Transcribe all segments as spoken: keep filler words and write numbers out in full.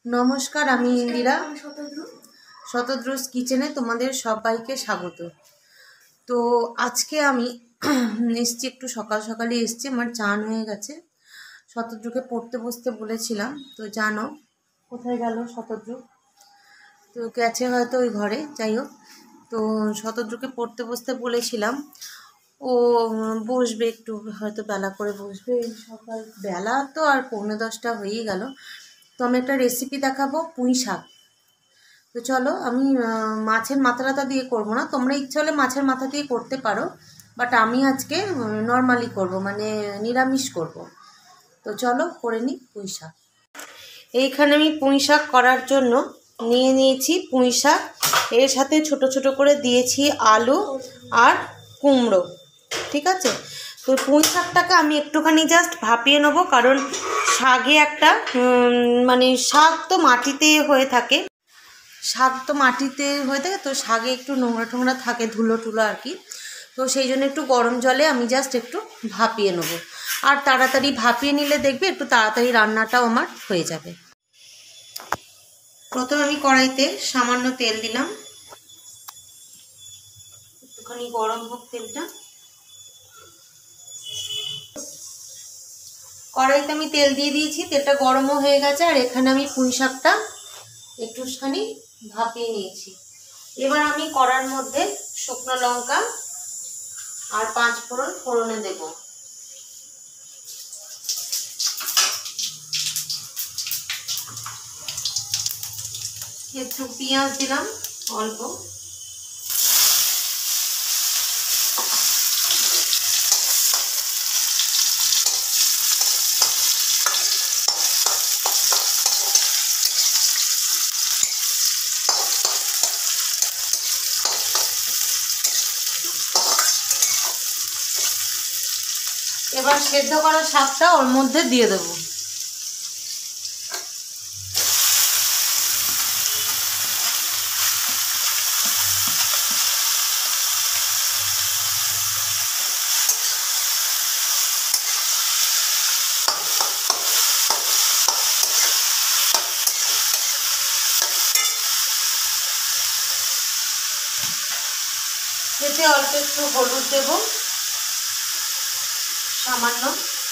নমস্কার, আমি ইন্দিরা। শতদ্রুজ কিচেনে তোমাদের সবাইকে স্বাগত। তো আজকে আমি এসছি, একটু সকাল সকালে এসছি, আমার চান হয়ে গেছে। শতদ্রুকে পড়তে বসতে বলেছিলাম, তো জানো কোথায় গেল শতদ্রু, তো গেছে হয়তো ওই ঘরে। যাই হোক, তো শতদ্রুকে পড়তে বসতে বলেছিলাম, ও বসবে একটু, হয়তো বেলা করে বসবে। সকাল বেলা তো আর পৌনে দশটা হয়েই গেল। তো আমি একটা রেসিপি দেখাবো, পুঁই শাক। তো চলো, আমি মাছের মাথাটা দিয়ে করব না, তোমরা ইচ্ছা হলে মাছের মাথা দিয়ে করতে পারো, বাট আমি আজকে নর্মালি করব, মানে নিরামিষ করব। তো চলো করে নিই পুঁই শাক। এইখানে আমি পুঁই শাক করার জন্য নিয়ে নিয়েছি পুঁই শাক, এর সাথে ছোট ছোট করে দিয়েছি আলু আর কুমড়ো, ঠিক আছে। তো পুঁই শাকটাকে আমি একটুখানি জাস্ট ভাপিয়ে নেবো, কারণ শাকে একটা মানে শাক তো মাটিতে হয়ে থাকে, শাক তো মাটিতে হয়ে থাকে, তো শাকে একটু নোংরা টোংরা থাকে, ধুলো টুলো আর কি। তো সেই জন্য একটু গরম জলে আমি জাস্ট একটু ভাপিয়ে নেবো, আর তাড়াতাড়ি ভাপিয়ে নিলে দেখবে একটু তাড়াতাড়ি রান্নাটাও আমার হয়ে যাবে। প্রথমে আমি কড়াইতে সামান্য তেল দিলাম, একটুখানি গরম হোক তেলটা। কড়াইতে আমি তেল দিয়ে দিয়েছি, তেলটা গরমও হয়ে গেছে, আর এখানে আমি পুঁই শাকটা একটুখানি ভাপিয়ে নিয়েছি। এবার আমি কড়ার মধ্যে শুকনো লঙ্কা আর পাঁচ ফোড়ন ফোড়নে দেব। একটু পেঁয়াজ দিলাম অল্প, এবার সেদ্ধ করা শাকটা ওর মধ্যে দিয়ে দেবো। এতে অল্প একটু হলুদ দেব, সামান্য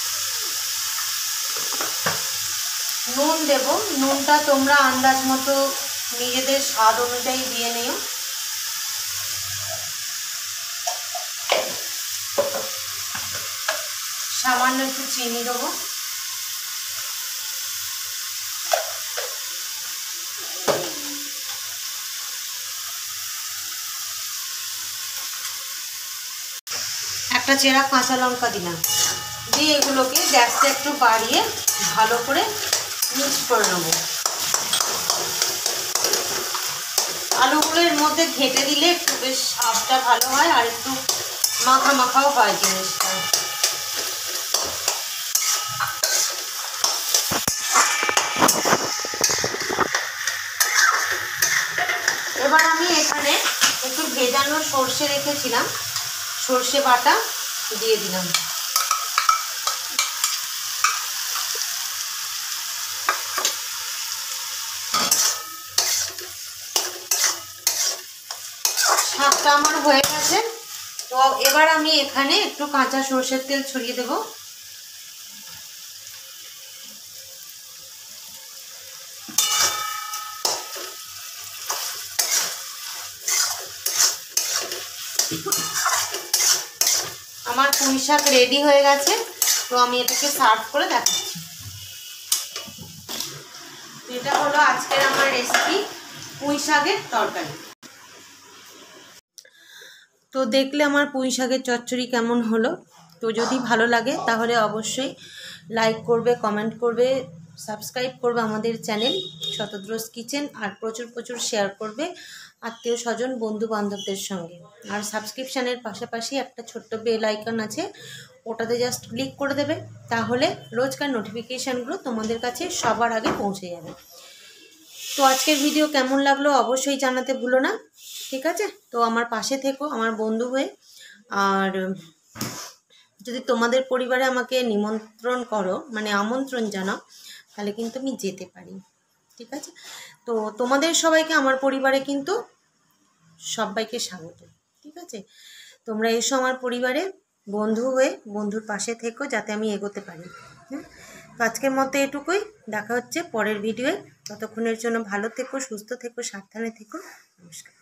নুন দেব। নুনটা তোমরা আন্দাজ মতো নিজেদের স্বাদ অনুযায়ী দিয়ে নিও। সামান্য একটু চিনি দেবো। একটা চেরা কাঁচা লঙ্কা দিলাম, দিয়ে এগুলোকে গ্যাসটা একটু বাড়িয়ে ভালো করে মিক্স করে নেবো। আলুগুলো এর মধ্যে ঘেঁটে দিলে একটু বেশ স্বাদটা ভালো হয়, আর একটু মাখা মাখাও হয় জিনিসটা। এবার আমি এখানে একটু ভেজানো সর্ষে রেখেছিলাম, সর্ষে বাটা দিয়ে দিলাম। শাকটা আমার হয়ে গেছে। তো এবার আমি এখানে একটু কাঁচা সর্ষের তেল ছড়িয়ে দেব। আমার পুঁই শাক রেডি হয়ে গেছে, তো আমি এটাকে সার্ভ করে দেখাচ্ছি। এটা হলো আজকের আমার রেসিপি, পুঁই শাকের তরকারি। তো দেখলে আমার পুঁই শাকের চচ্চড়ি কেমন হলো। তো যদি ভালো লাগে তাহলে অবশ্যই লাইক করবে, কমেন্ট করবে, সাবস্ক্রাইব করবে আমাদের চ্যানেল শতদ্রুজ কিচেন, আর প্রচুর প্রচুর শেয়ার করবে আত্মীয় স্বজন বন্ধু বান্ধবদের সঙ্গে। আর সাবস্ক্রিপশানের পাশাপাশি একটা ছোট্ট বেল আইকন আছে, ওটাতে জাস্ট ক্লিক করে দেবে, তাহলে রোজকার নোটিফিকেশানগুলো তোমাদের কাছে সবার আগে পৌঁছে যাবে। তো আজকের ভিডিও কেমন লাগলো অবশ্যই জানাতে ভুলো না, ঠিক আছে। তো আমার পাশে থেকো আমার বন্ধু হয়ে, আর যদি তোমাদের পরিবারে আমাকে নিমন্ত্রণ করো, মানে আমন্ত্রণ জানাও, তাহলে কিন্তু আমি যেতে পারি। ঠিক আছে? তো তোমাদের সবাইকে আমার পরিবারে কিন্তু সবাইকে স্বাগত। ঠিক আছে, তোমরা এসো আমার পরিবারে, বন্ধু হয়ে বন্ধুর পাশে থেকো যাতে আমি এগোতে পারি। হ্যাঁ, তো আজকের মতো এটুকুই, দেখা হচ্ছে পরের ভিডিওয়ে। ততক্ষণের জন্য ভালো থেকো, সুস্থ থেকো, সাবধানে থেকো। নমস্কার।